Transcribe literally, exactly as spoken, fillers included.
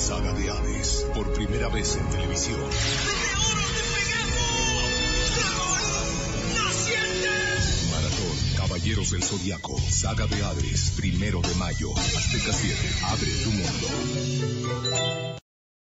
Saga de Hades, por primera vez en televisión. Maratón, Caballeros del Zodiaco, Saga de Hades, primero de mayo. Azteca siete, abre tu mundo.